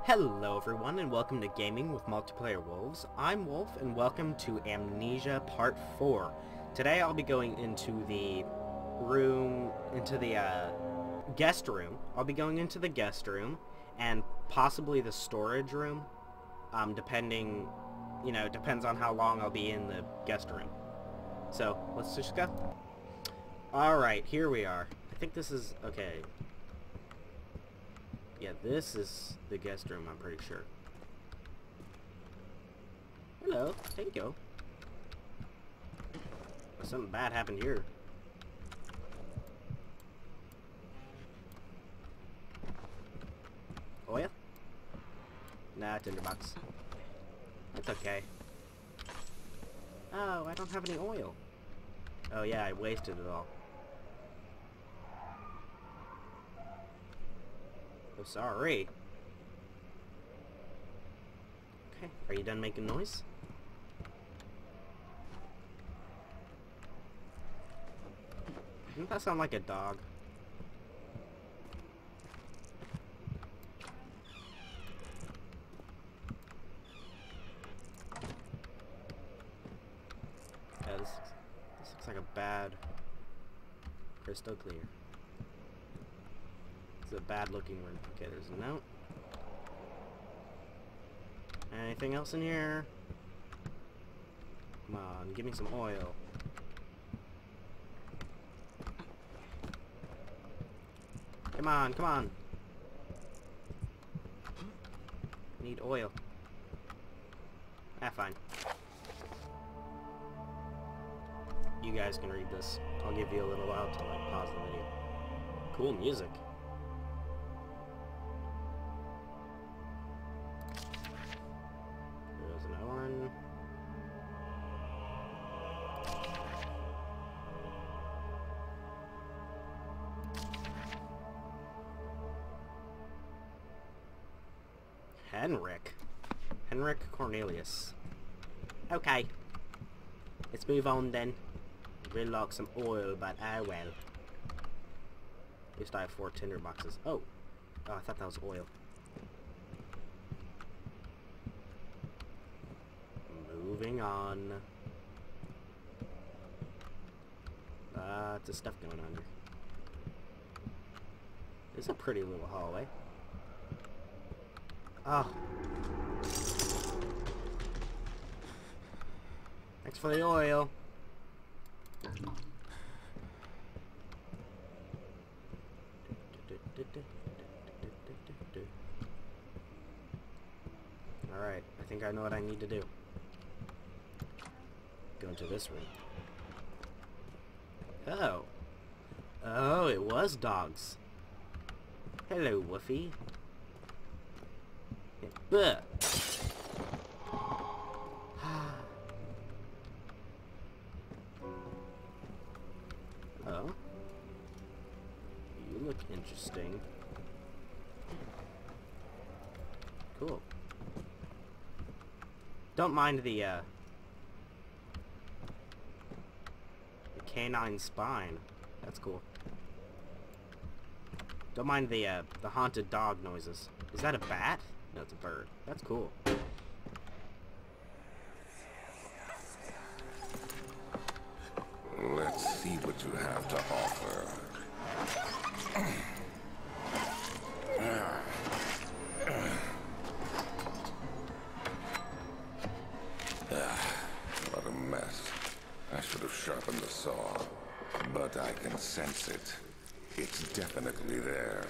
Hello everyone and welcome to Gaming with Multiplayer Wolves. I'm Wolf and welcome to Amnesia Part 4. Today I'll be going into the guest room. I'll be going into the guest room and possibly the storage room, depending, depends on how long I'll be in the guest room. So, let's just go. Alright, here we are. I think this is, okay. Yeah, this is the guest room, I'm pretty sure. Hello, thank you. Something bad happened here. Oil? Nah, tinderbox. It's okay. Oh, I don't have any oil. Oh yeah, I wasted it all. Oh, sorry. Okay, are you done making noise? Doesn't that sound like a dog? Yeah, this looks like a bad... Crystal clear. It's a bad looking room. Okay, there's a note. Anything else in here? Come on, give me some oil. Come on, come on. Need oil. Ah, fine. You guys can read this. I'll give you a little while to pause the video. Cool music. There's another one. Henrik Cornelius. Okay. Let's move on then. We'll lock some oil, but oh well. At least I have 4 tinder boxes. Oh, I thought that was oil. Moving on. Lots of stuff going on here. It's a pretty little hallway. Oh. Thanks for the oil. Alright, I think I know what I need to do. Go into this room. Oh. Oh, it was dogs. Hello, Wolfie. Yeah. Oh. You look interesting. Cool. Don't mind the canine spine. That's cool. Don't mind the haunted dog noises. Is that a bat? No, it's a bird. That's cool. Let's see what you have to offer. What a mess. I should have sharpened the saw, but I can sense it. It's definitely there.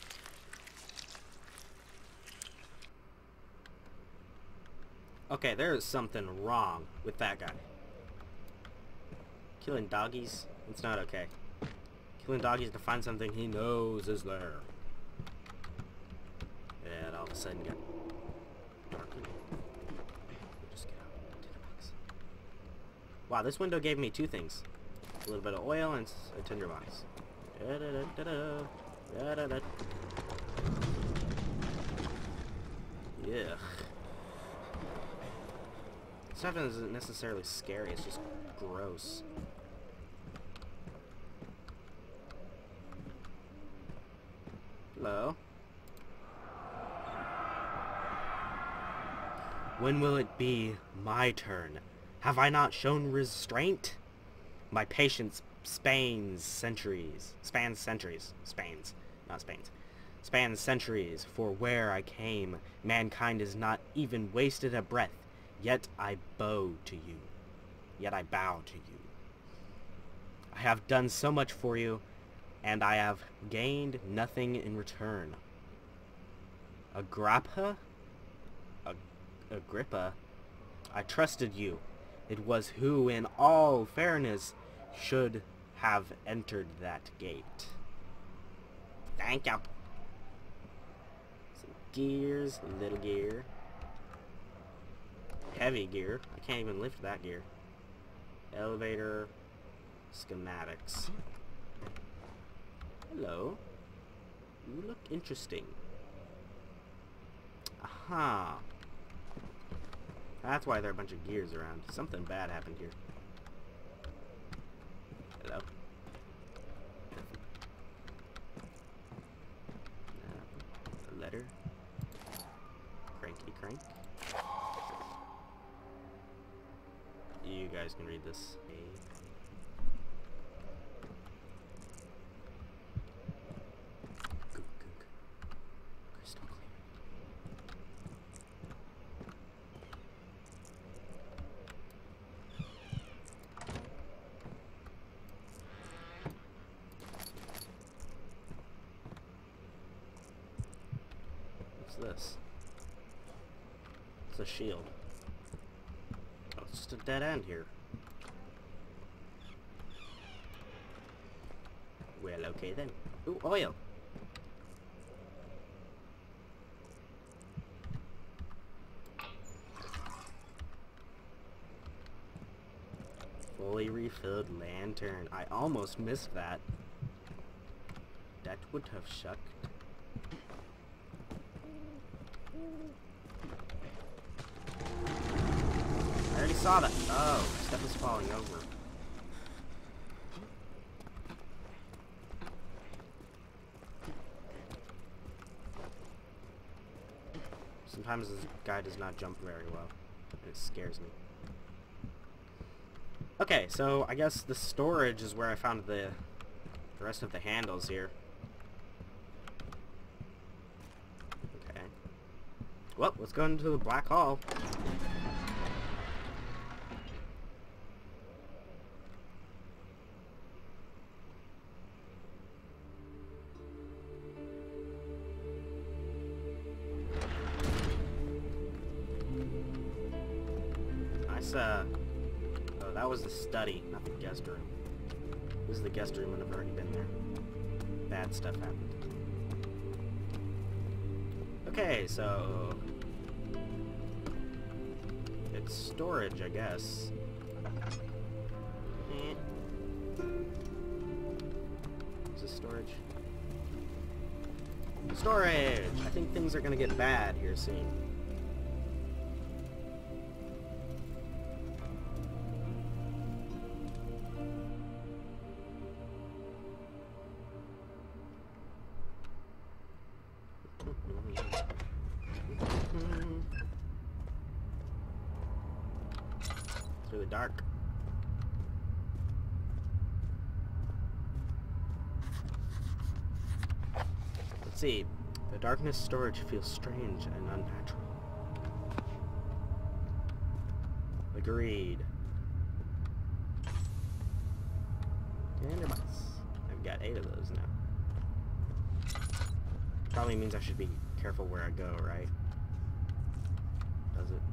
Okay, there is something wrong with that guy. Killing doggies? It's not okay. Killing doggies to find something he knows is there. And all of a sudden got darkened. Just get out. Tinderbox. Wow, this window gave me 2 things. A little bit of oil and a tinderbox. Yeah. Stuff isn't necessarily scary, it's just gross. Hello? When will it be my turn? Have I not shown restraint? My patience spans centuries. Spans, not Spain's. Spans centuries, for where I came, mankind has not even wasted a breath, yet I bow to you. Yet I bow to you. I have done so much for you, and I have gained nothing in return. Agrippa? Agrippa? I trusted you. It was who, in all fairness, should have entered that gate. Thank you. Some gears, little gear. Heavy gear. I can't even lift that gear. Elevator. Schematics. Hello. You look interesting. Aha. That's why there are a bunch of gears around. Something bad happened here. Hello. A letter. Cranky crank. You guys can read this. Crystal clear. What's this? It's a shield. Oh, it's just a dead end here. Well, okay then. Ooh, oil. Fully refilled lantern. I almost missed that. That would have sucked. I already saw that. Oh, stuff is falling over. Sometimes this guy does not jump very well. It scares me. Okay, so I guess the storage is where I found the rest of the handles here. Okay. Well, let's go into the black hall. Oh, that was the study, not the guest room. This is the guest room, and I've already been there. Bad stuff happened. Okay, so it's storage, I guess. Is this storage? Storage! I think things are gonna get bad here soon. It's really dark. Let's see. The darkness storage feels strange and unnatural. Agreed. Tinderbox. I've got 8 of those now. Probably means I should be careful where I go, right? Does it?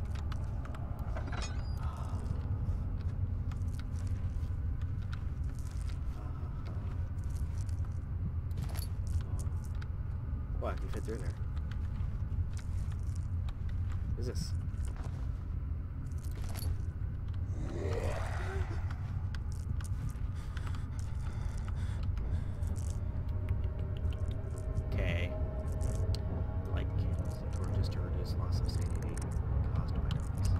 Oh, I can fit through there. What is this? Okay. Light candles and torches to reduce loss of sanity caused by darkness.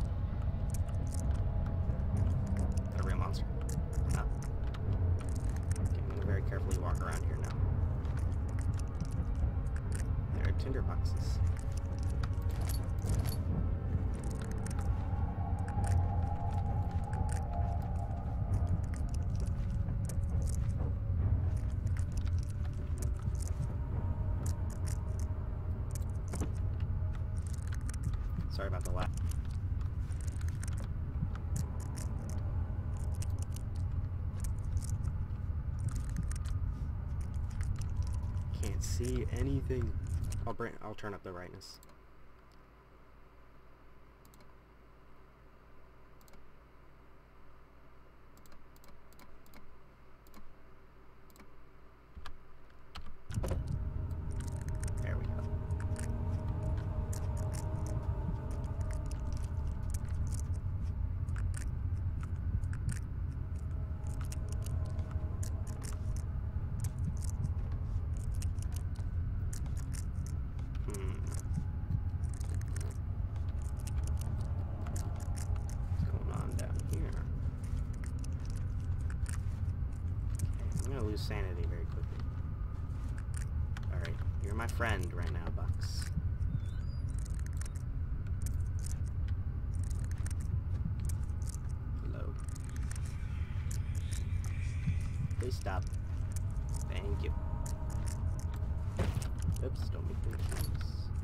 Is that a real monster? No. Okay, I'm gonna very carefully walk around here now. There are tinder boxes. can't see anything. I'll turn up the brightness. There we go. What's going on down here? Okay, I'm gonna lose sanity very quickly. Alright, you're my friend right now, Bucks. Hello. Please stop. Thank you. Oops, don't make the mistakes.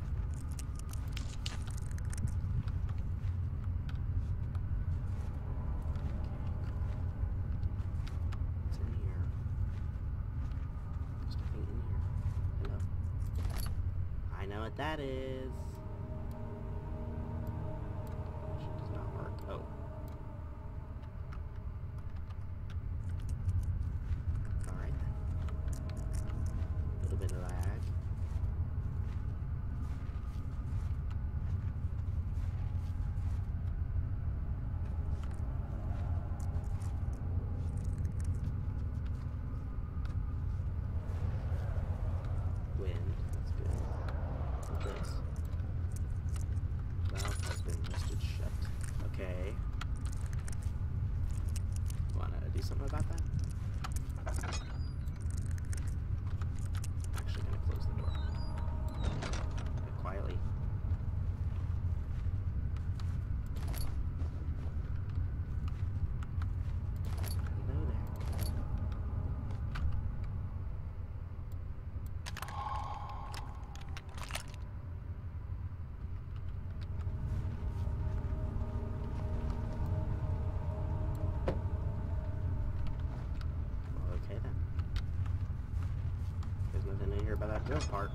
What's in here? There's nothing in here. Hello. I know what that is. It does not work. Oh. Alright then. A little bit of lag. Wind, that's good. What's this? Valve has been listed shut. Okay. Wanna do something about that? Actually gonna close the door. Quietly. Hello there. Well, okay then. There's nothing in here about that drill part.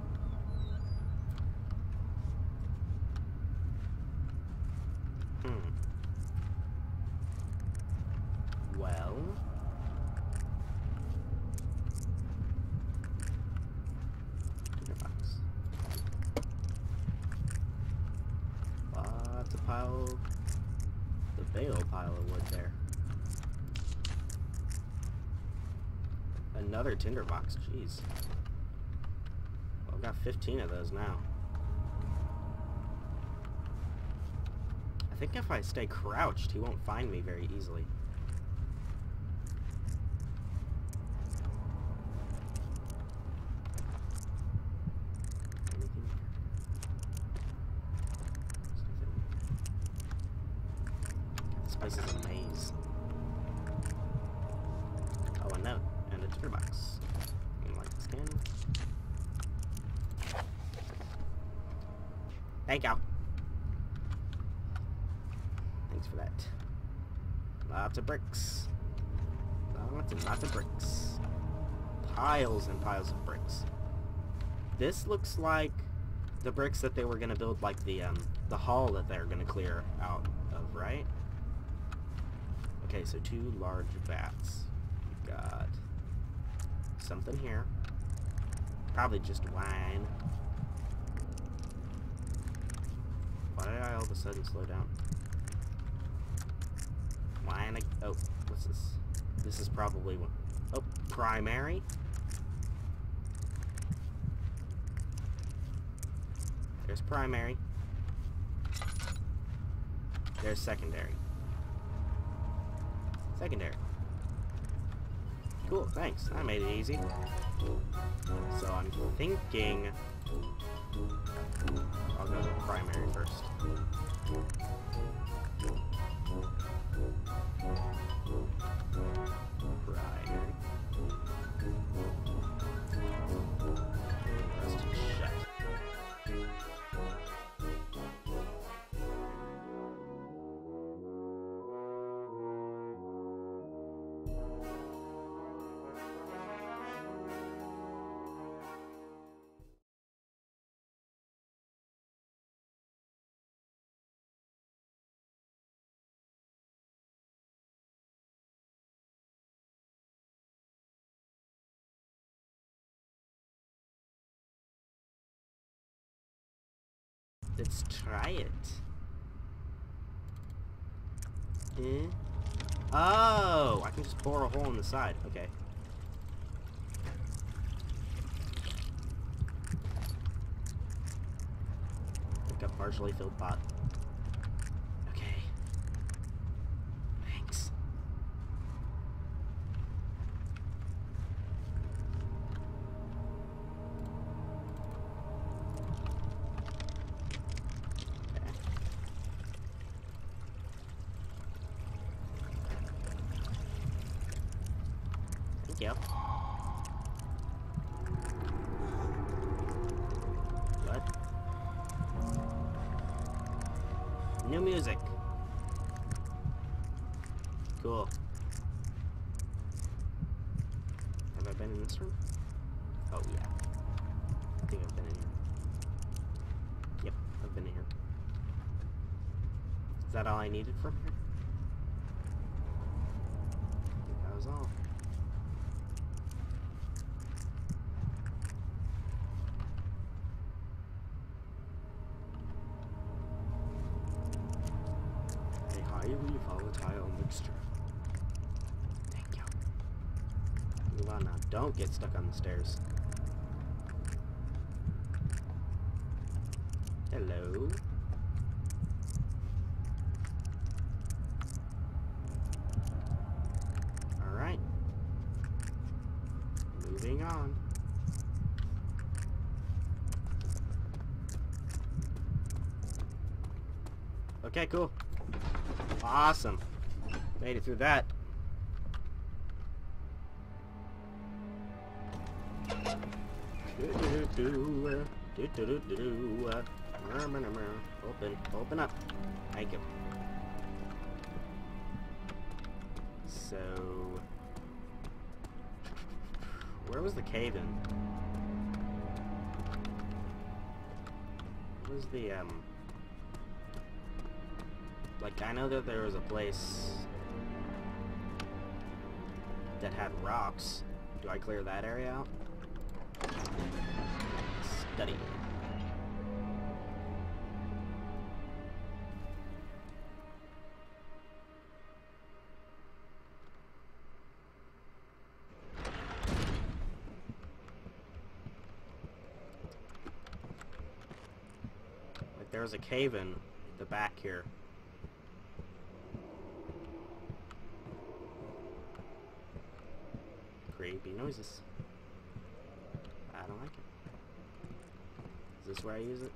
Well. Tinderbox. Lots of pile. The bale pile of wood there. Another tinderbox, jeez. Well, I've got 15 of those now. I think if I stay crouched, he won't find me very easily. Anything here? This place is a maze. Oh, a note and a tinderbox. Light this candle. Thank you. Thanks for that. Lots of bricks. Lots and lots of bricks. Piles and piles of bricks. This looks like the bricks that they were gonna build, like the hall that they're gonna clear out of, right? Okay, so 2 large vats. We've got something here. Probably just wine. Why did I all of a sudden slow down? Wine. Oh, what's this? This is probably one. Oh, primary. There's primary. There's secondary. Secondary. Cool, thanks. That made it easy. So I'm thinking I'll go to primary first. Primary. Rest is shut. Let's try it. Eh? Oh, I can just bore a hole in the side. Okay. Like a partially filled pot. Okay. Thanks. Yep. What? New music. Cool. Have I been in this room? Oh yeah. I think I've been in here. Yep, I've been in here. Is that all I needed from here? I think that was all. Highly volatile mixture. Thank you. Move on now. Don't get stuck on the stairs. Hello. Alright. Moving on. Okay, cool. Awesome. Made it through that. Open up. Thank you. So, where was the cave in? What was the like, I know that there was a place that had rocks. Do I clear that area out? Study. Like, there was a cave in the back here. Creepy noises. I don't like it. Is this where I use it?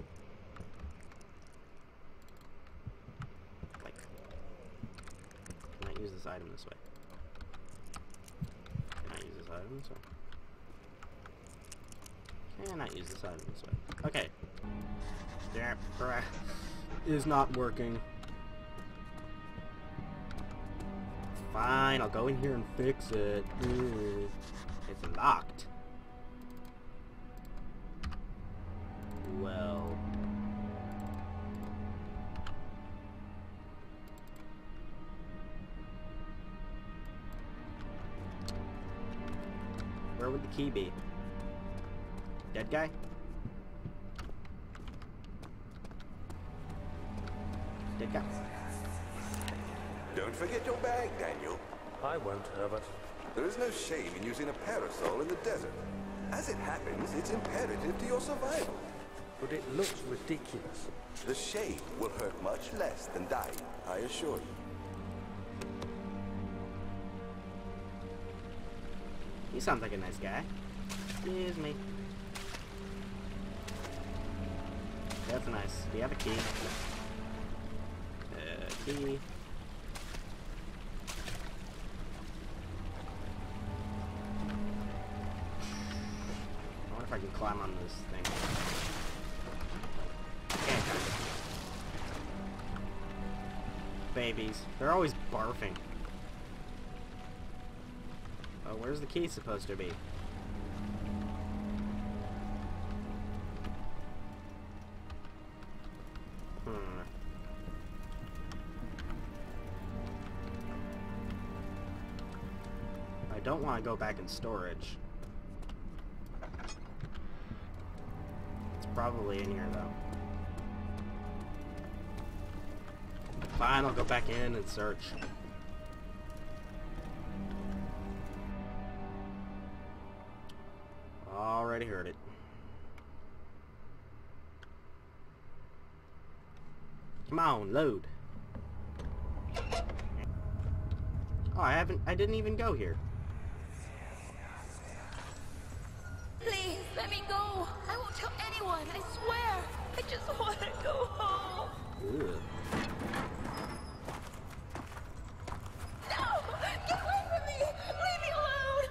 Like, can I use this item this way? Can I use this item this way? Can I use this item this way? Okay. That is not working. Fine, I'll go in here and fix it. It's locked. Well. Where would the key be? Dead guy? Dead guy. Don't forget your bag, Daniel. I won't, Herbert. There is no shame in using a parasol in the desert. As it happens, it's imperative to your survival. But it looks ridiculous. The shade will hurt much less than dying, I assure you. He sounds like a nice guy. Excuse me. That's nice. Do you have a key? Key. I wonder if I can climb on this thing. Can't kind of. Babies. They're always barfing. Oh, where's the key supposed to be? I don't want to go back in storage. It's probably in here, though. Fine, I'll go back in and search. Already heard it. Come on, load. Oh, I didn't even go here. Please, let me go. I won't tell anyone, I swear. I just want to go home. Ugh. No! Get away from me! Leave me alone!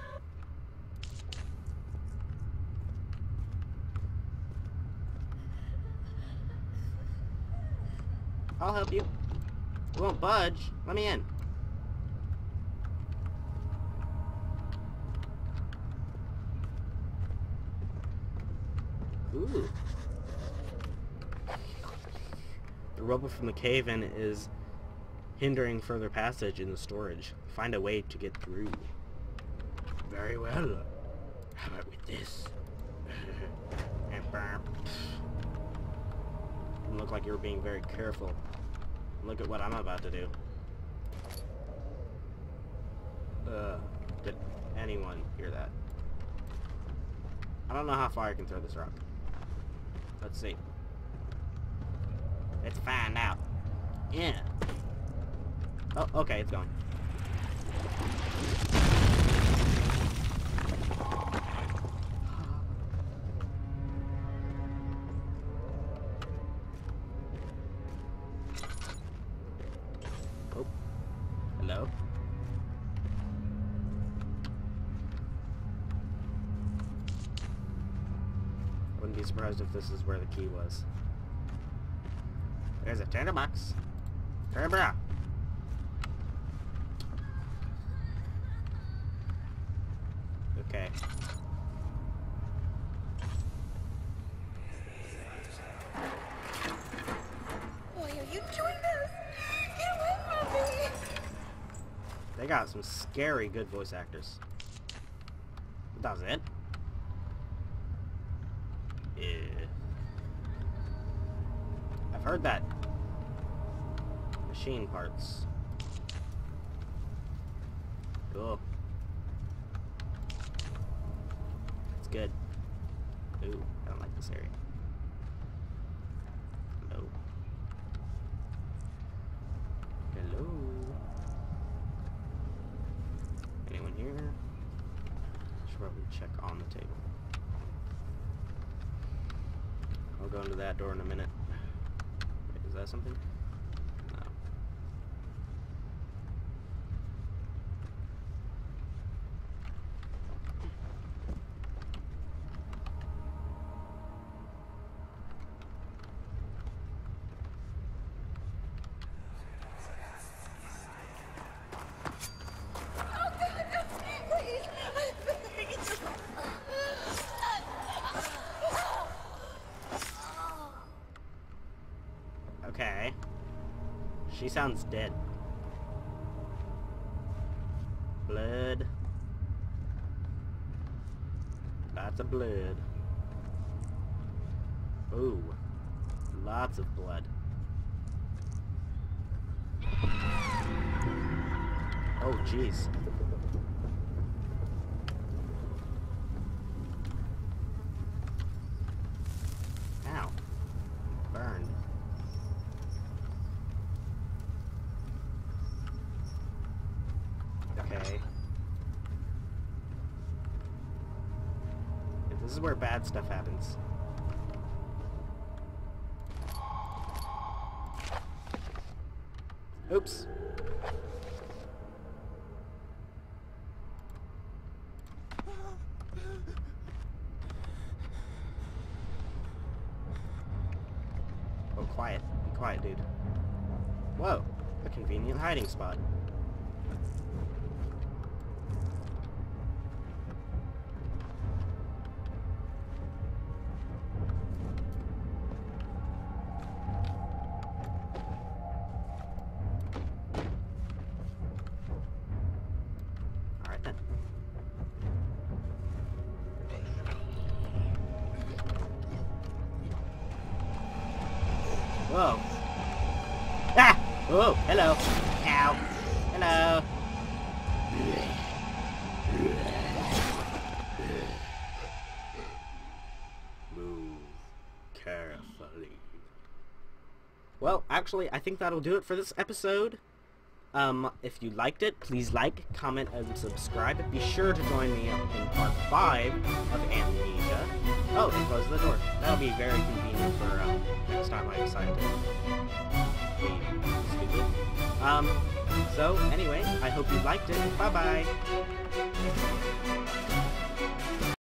I'll help you. You won't budge. Let me in. Ooh. The rubble from the cave-in is hindering further passage in the storage. Find a way to get through. Very well. How about with this? Didn't look like you were being very careful. Look at what I'm about to do. Did anyone hear that? I don't know how far I can throw this rock. Let's see. Let's find out. Yeah. Oh, okay, it's going. Oh. Hello? Wouldn't be surprised if this is where the key was. There's a tinderbox. Tinderbox. Okay. Why are you doing this? Get away from me! They got some scary good voice actors. That was it? Yeah. I've heard that. Machine parts. Cool. It's good. Ooh, I don't like this area. Hello. Hello. Anyone here? Should probably check on the table. I'll go into that door in a minute. Wait, is that something? No. Okay. She sounds dead. Blood. Lots of blood. Ooh. Lots of blood. Oh, jeez. Ow. Burned. Okay. This is where bad stuff happens. Oops. Oh, quiet. Be quiet, dude. Whoa. A convenient hiding spot. Alright then. Whoa. Ah! Oh, hello. Ow. Hello. Move carefully. Well, actually, I think that'll do it for this episode. If you liked it, please like, comment, and subscribe. Be sure to join me in part 5 of Amnesia. Oh, they closed the door. That'll be very convenient for, next time I decide to be stupid. So, anyway, I hope you liked it. Bye-bye!